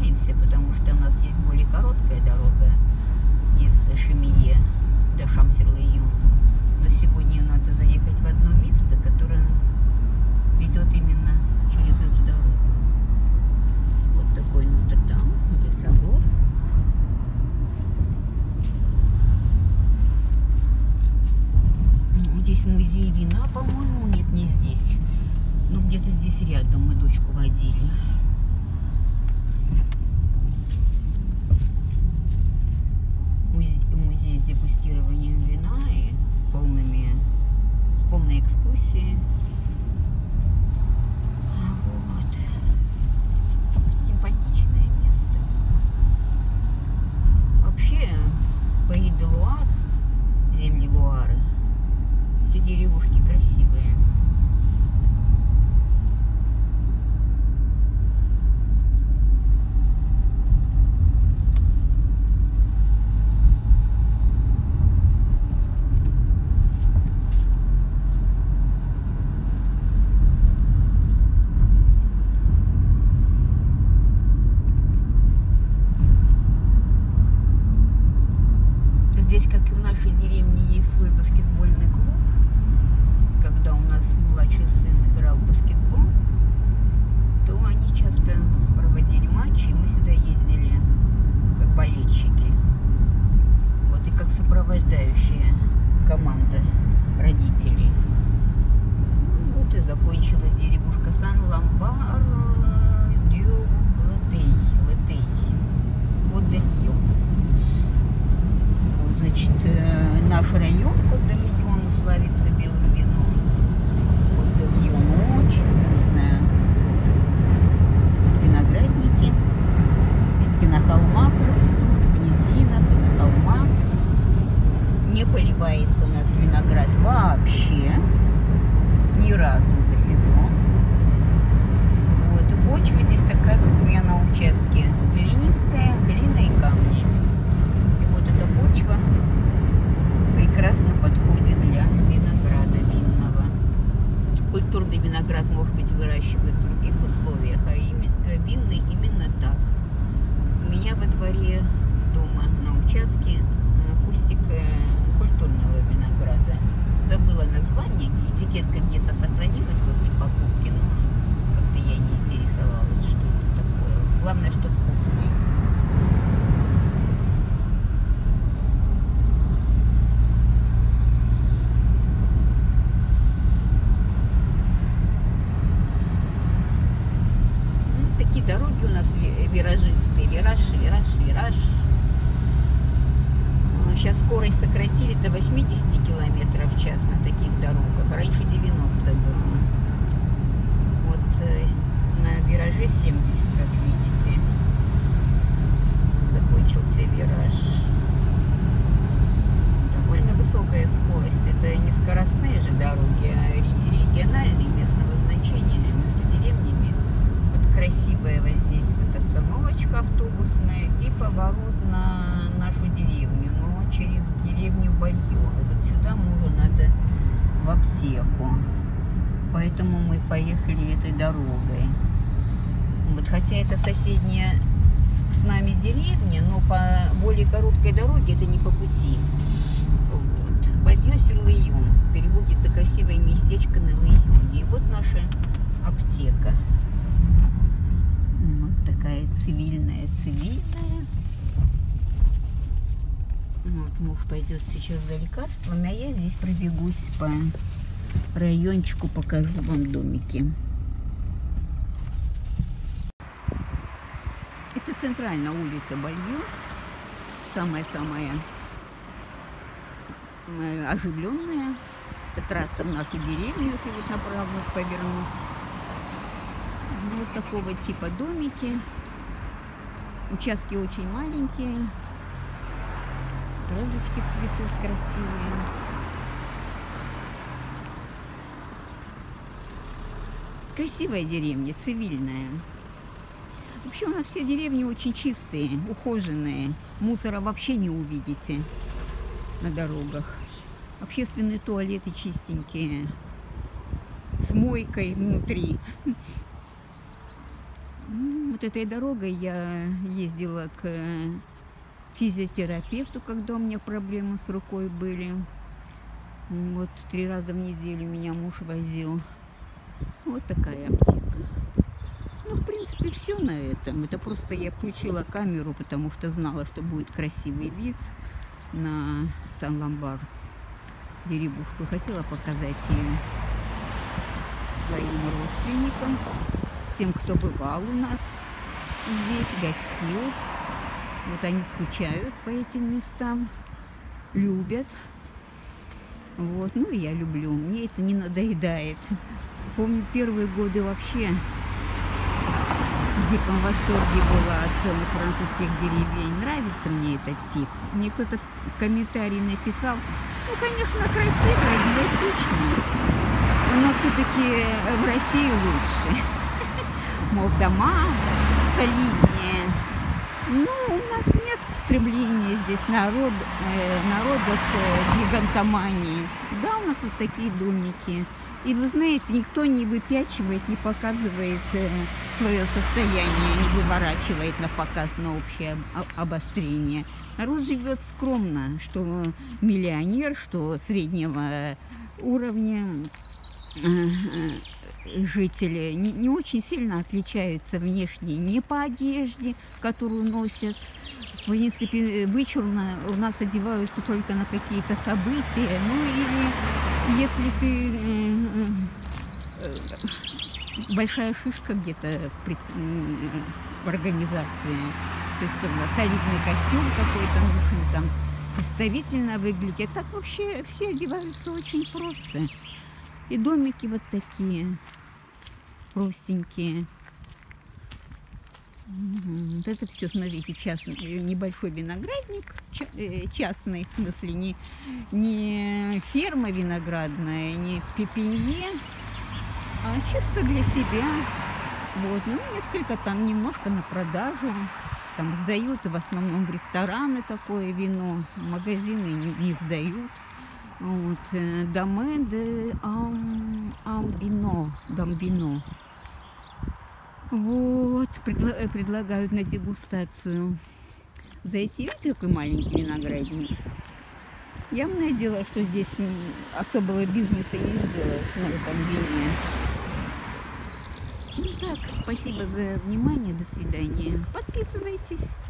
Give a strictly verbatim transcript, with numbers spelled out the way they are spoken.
занимаемся, потому что у нас есть более короткая дорога из Шемие до Шамс-эль-Лейон. Но сегодня надо заехать в одно место, которое ведет именно через эту дорогу. Вот такой Нотр-Дам, или собор. Здесь музей вина, по-моему. Нет, не здесь. Ну, где-то здесь рядом мы дочку водили. Музей, музей с дегустированием вина и полными, полной экскурсией. Вот. Симпатичное место. Вообще, Pays de Loire, земли Луары, все деревушки красивые. Здесь, как и в нашей деревне, есть свой баскетбольный клуб. Когда у нас младший сын играл в баскетбол, то они часто проводили матчи, и мы сюда ездили как болельщики. Вот, и как сопровождающая команда родителей. Вот и закончилась деревушка Сан-Ламбар-дю-Летей. Кот-де-Льон. Значит, наш район Кот-де-Льон славится белым вином. Кот-де-Льон очень вкусное. Виноградники. Видите, на холмах растут, в низинах и на холмах. Не поливается у нас виноград вообще. Ни разу за сезон. Вот. И почва здесь такая, как у меня на участке. Глинистая, глина и камни. Почва прекрасно подходит для винограда винного. Культурный виноград, может быть, выращивают в других условиях, а именно, винный именно так. У меня во дворе дома на участке кустик культурного винограда. Забыла название, этикетка где-то сохранилась после покупки, но как-то я не интересовалась, что это такое. Главное, что вкусное. Дороги у нас виражистые, вираж, вираж, вираж. Сейчас скорость сократили до восьмидесяти километров в час на таких дорогах. Раньше девяносто было. Вот на вираже семьдесят, как видите. Закончился вираж. Довольно высокая скорость. Это не скоростные же дороги, а региональные, местного значения между деревнями. Красивая вот здесь вот остановочка автобусная и поворот на нашу деревню, но через деревню Бальон. И вот сюда мы уже надо в аптеку. Поэтому мы поехали этой дорогой. Вот, хотя это соседняя с нами деревня, но по более короткой дороге это не по пути. Вот. Бальон-сюр-Лейон. Переводится красивое местечко на Лейоне. И вот наша аптека. Вот такая цивильная, цивильная. Вот муж пойдет сейчас за лекарствами, а я здесь пробегусь по райончику, покажу вам домики. Это центральная улица Бальон, самая-самая оживленная. Это трасса в нашу деревню, если вот направо повернуть. Вот такого типа домики. Участки очень маленькие. Розочки цветут красивые. Красивая деревня, цивильная. Вообще у нас все деревни очень чистые, ухоженные. Мусора вообще не увидите на дорогах. Общественные туалеты чистенькие, с мойкой внутри. Вот вот этой дорогой я ездила к физиотерапевту, когда у меня проблемы с рукой были. Вот три раза в неделю меня муж возил. Вот такая аптека. Ну, в принципе, все на этом. Это просто я включила камеру, потому что знала, что будет красивый вид на Сан-Ломбар, деревушку. Хотела показать ее своим родственникам, тем, кто бывал у нас здесь, гостил. Вот они скучают по этим местам, любят. Вот, ну и я люблю, мне это не надоедает. Помню, первые годы вообще в диком восторге была от французских деревень. Нравится мне этот тип. Мне кто-то в комментарии написал, ну, конечно, красиво, экзотично, но все-таки в России лучше. Мол, дома солиднее. Ну, у нас нет стремления здесь народ, э, народа к гигантомании. Да, у нас вот такие домики. И вы знаете, никто не выпячивает, не показывает э, свое состояние, не выворачивает на показ, на общее обострение. Народ живет скромно, что миллионер, что среднего уровня э, жители не, не очень сильно отличаются внешне ни по одежде, которую носят. В принципе, вычурно у нас одеваются только на какие-то события. Ну или если ты э, э, большая шишка где-то в, в организации, то есть там, солидный костюм какой-то нужен, там представительно выглядит. Так вообще все одеваются очень просто. И домики вот такие простенькие. Вот это все, смотрите, частный, небольшой виноградник, частный, в смысле, не, не ферма виноградная, не пепелье, а чисто для себя. Вот, ну, несколько там, немножко на продажу. Там сдают в основном в рестораны такое вино, магазины не, не сдают. Вот, Доме де Амбино, Дамбино. Вот, предла предлагают на дегустацию зайти. Видите, какой маленький виноградник? Явное дело, что здесь особого бизнеса не сделаешь на этом вине. Ну так, спасибо за внимание, до свидания. Подписывайтесь.